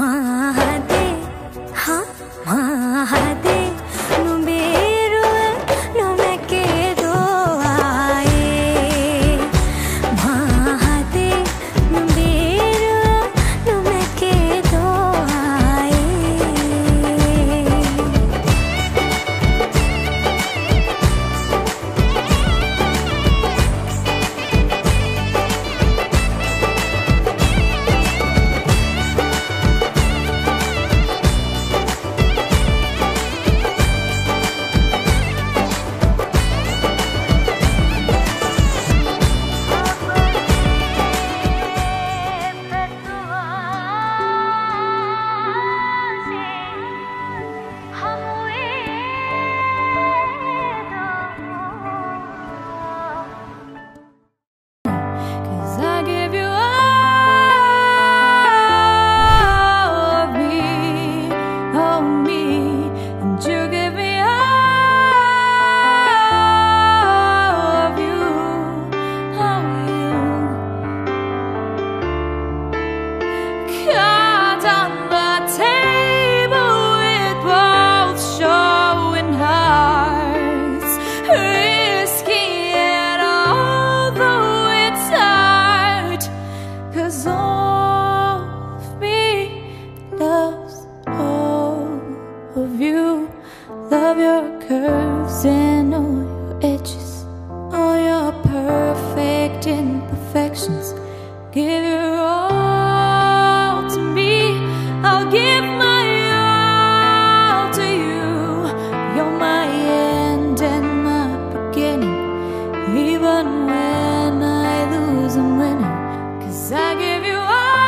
Give your all to me, I'll give my all to you. You're my end and my beginning. Even when I lose, I'm winning. 'Cause I give you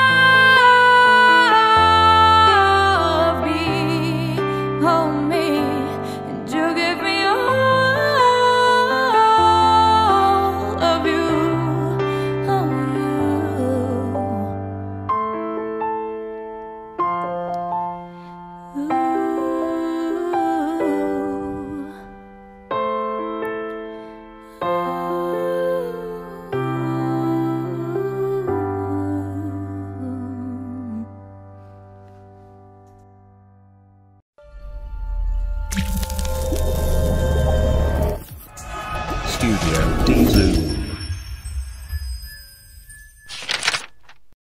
all of me, oh me, and you give me all of you, oh Studio D-Zoo.